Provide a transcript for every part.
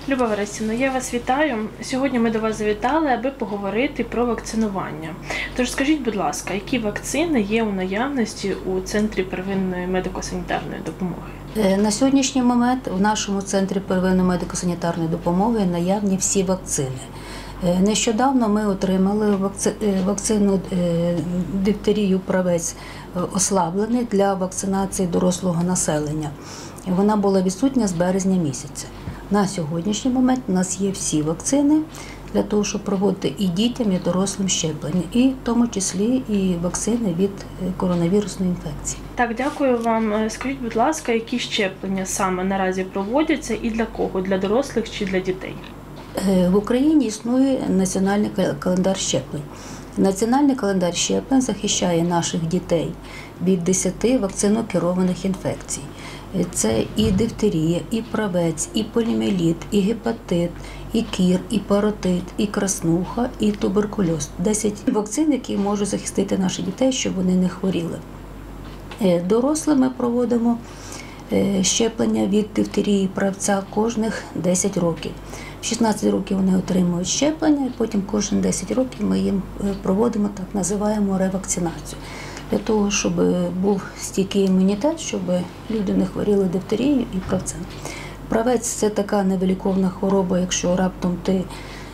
Люба Вересівна, я вас вітаю. Сьогодні ми до вас завітали, аби поговорити про вакцинування. Тож скажіть, будь ласка, які вакцини є у наявності у Центрі первинної медико-санітарної допомоги? На сьогоднішній момент в нашому Центрі первинної медико-санітарної допомоги наявні всі вакцини. Нещодавно ми отримали вакцину дифтерію правець ослаблений для вакцинації дорослого населення. Вона була відсутня з березня місяця. На сьогоднішній момент у нас є всі вакцини для того, щоб проводити і дітям, і дорослим щеплення, і в тому числі і вакцини від коронавірусної інфекції. Так, дякую вам. Скажіть, будь ласка, які щеплення саме наразі проводяться і для кого? Для дорослих чи для дітей? В Україні існує національний календар щеплень. Національний календар щеплень захищає наших дітей від 10 вакцинокерованих інфекцій. Це і дифтерія, і правець, і поліомієліт, і гепатит, і кір, і паротит, і краснуха, і туберкульоз. 10 вакцин, які можуть захистити наших дітей, щоб вони не хворіли. Дорослим ми проводимо щеплення від дифтерії правця кожних 10 років. В 16 років вони отримують щеплення, і потім кожні 10 років ми їм проводимо так називаємо ревакцинацію. Для того, щоб був стійкий імунітет, щоб люди не хворіли дифтерією і правцем. Правець – це така невиліковна хвороба, якщо раптом ти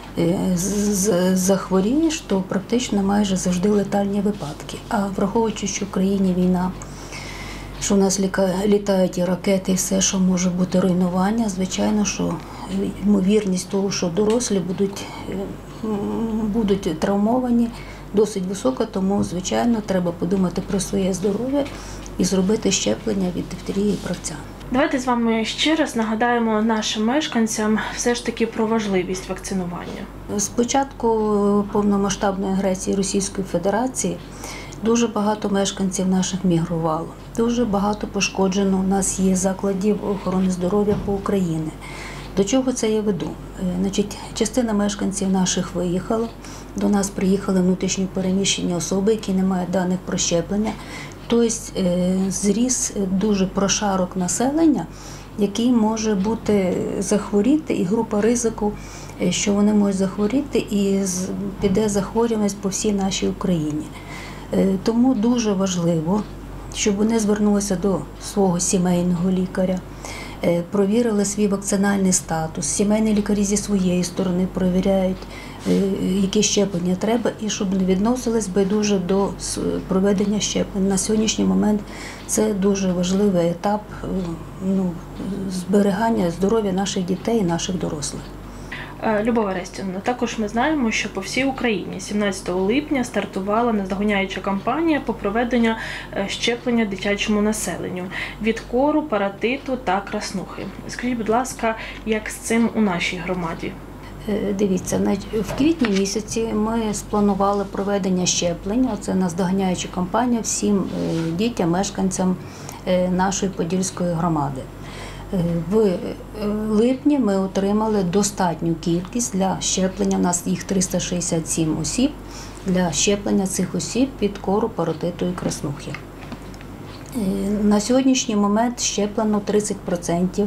захворієш, то практично майже завжди летальні випадки. А враховуючи, що в країні війна, що у нас літають і ракети, і все, що може бути руйнування, звичайно, що ймовірність того, що дорослі будуть травмовані, досить висока, тому, звичайно, треба подумати про своє здоров'я і зробити щеплення від дифтерії і правця. Давайте з вами ще раз нагадаємо нашим мешканцям все ж таки про важливість вакцинування. З початку повномасштабної агресії Російської Федерації дуже багато мешканців наших мігрувало, дуже багато пошкоджено у нас є закладів охорони здоров'я по Україні. До чого це я веду? Частина мешканців наших виїхала, до нас приїхали внутрішньо переміщені особи, які не мають даних про щеплення. Тобто зріс дуже прошарок населення, який може захворіти, і група ризику, що вони можуть захворіти, і піде захворюваність по всій нашій Україні. Тому дуже важливо, щоб вони звернулися до свого сімейного лікаря, провірили свій вакцинальний статус. Сімейні лікарі зі своєї сторони перевіряють, які щеплення треба, і щоб не відносились байдуже до проведення щеплень. На сьогоднішній момент це дуже важливий етап зберігання здоров'я наших дітей і наших дорослих. Люба Вересівна, також ми знаємо, що по всій Україні 17 липня стартувала наздоганяюча кампанія по проведенню щеплення дитячому населенню від кору, паротиту та краснухи. Скажіть, будь ласка, як з цим у нашій громаді? Дивіться, в квітні місяці ми спланували проведення щеплення, це наздоганяюча кампанія всім дітям, мешканцям нашої Подільської громади. В липні ми отримали достатню кількість для щеплення, у нас їх 367 осіб, для щеплення цих осіб від кору, паротиту і краснухи. На сьогоднішній момент щеплено 30%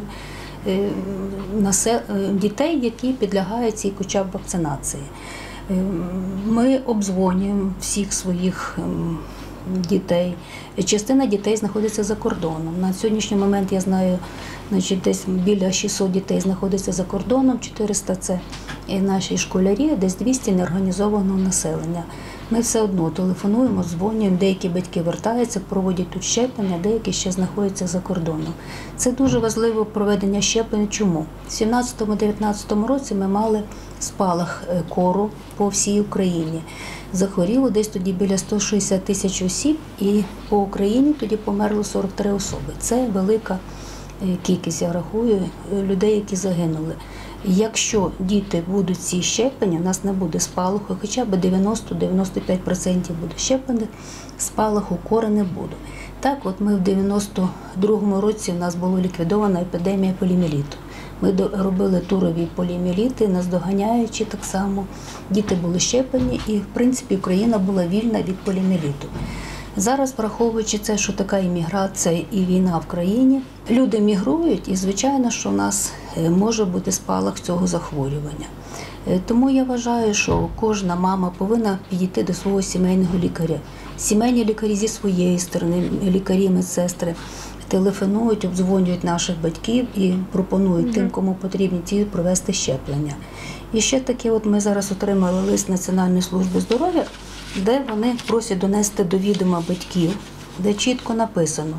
дітей, які підлягають цій хоча б вакцинації. Ми обдзвонюємо всіх своїх дітей. Частина дітей знаходиться за кордоном. На сьогоднішній момент я знаю, десь біля 600 дітей знаходиться за кордоном, 400 – це наші школярі, десь 200 – неорганізованого населення. Ми все одно телефонуємо, дзвонюємо, деякі батьки вертаються, проводять тут щеплення, деякі ще знаходяться за кордоном. Це дуже важливе проведення щеплень. Чому? В 2017-2019 році ми мали спалах кору по всій Україні. Захворіло десь тоді біля 160 тисяч осіб, і по Україні тоді померло 43 особи. Це велика кількість, я рахую, людей, які загинули. Якщо діти будуть ці щеплення, у нас не буде спалаху, хоча б 90-95% буде щеплених, спалаху кори не буде. Так, от ми в 92-му році у нас була ліквідована епідемія поліомієліту. Ми робили турові поліомієліти, наздоганяючи так само. Діти були щеплені і, в принципі, Україна була вільна від поліомієліту. Зараз, враховуючи це, що така імміграція і війна в країні, люди мігрують і, звичайно, що в нас може бути спалах цього захворювання. Тому я вважаю, що кожна мама повинна підійти до свого сімейного лікаря. Сімейні лікарі зі своєї сторони, лікарі, медсестри телефонують, обдзвонюють наших батьків і пропонують тим, кому потрібні ці, провести щеплення. І ще таке, от ми зараз отримали лист Національної служби здоров'я, де вони просять донести до відома батьків, де чітко написано: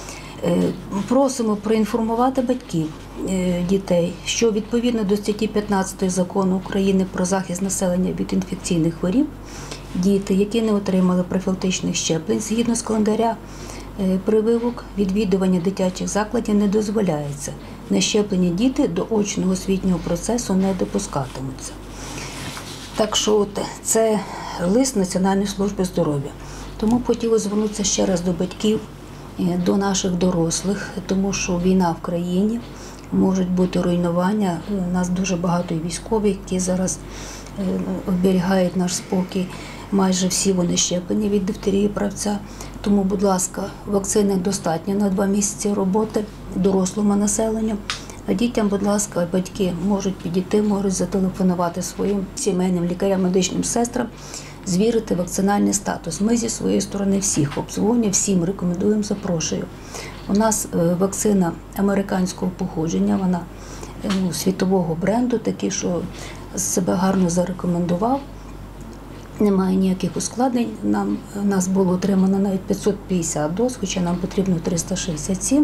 просимо проінформувати батьків дітей, що відповідно до статті 15 Закону України про захист населення від інфекційних хвороб, діти, які не отримали профілактичних щеплень, згідно з календаря прививок, відвідування дитячих закладів не дозволяється. Нещеплені діти до очного освітнього процесу не допускатимуться. Так що от, це лист Національної служби здоров'я. Тому хотілося звернутися ще раз до батьків, до наших дорослих, тому що війна в країні, можуть бути руйнування. У нас дуже багато військових, які зараз оберігають наш спокій. Майже всі вони щеплені від дифтерії правця. Тому, будь ласка, вакцини достатньо на 2 місяці роботи дорослому населенню. А дітям, будь ласка, батьки можуть підійти, можуть зателефонувати своїм сімейним лікарям, медичним сестрам, звірити вакцинальний статус. Ми зі своєї сторони всіх обдзвонюємо, всім рекомендуємо, запрошую. У нас вакцина американського походження, вона світового бренду, такий, що себе гарно зарекомендував. Немає ніяких ускладнень. У нас було отримано навіть 550 доз, хоча нам потрібно 367.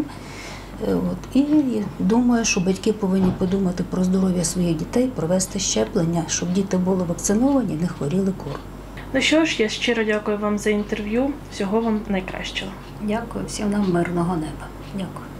І думаю, що батьки повинні подумати про здоров'я своїх дітей, провести щеплення, щоб діти були вакциновані, не хворіли кор. Ну що ж, я щиро дякую вам за інтерв'ю. Всього вам найкращого. Дякую, всім нам мирного неба. Дякую.